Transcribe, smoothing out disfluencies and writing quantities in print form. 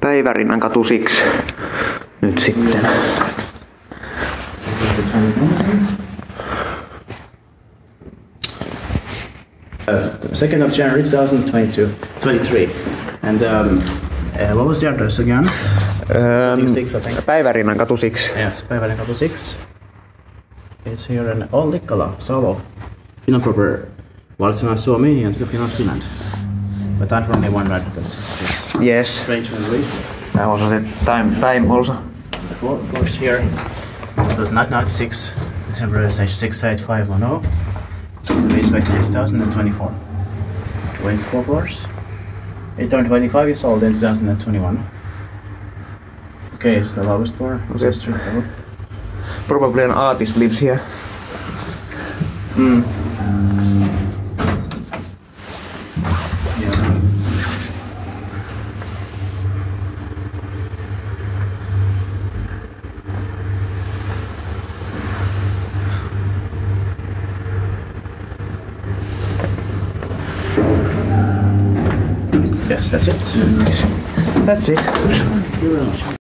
Päivärinnankatu 6 nyt sitten. Second of January 2023. And what was the address again? 6, I think. Päivärinnankatu 6. Yes, Päivärinnankatu 6. It's here in Ollikkala, Salo. Finland proper. Valtsana Suomi and Finland, Finland. But I'm from the one address. Yes. Strange translation. That was the time also. Of course here. It was not 96. December 68510. So the Inspecta 2024. 24 floors. 825 years old in 2021. Okay, it's the lowest floor. Okay. Probably an artist lives here. Yeah. Yes, that's it. That's it. Thank you very much.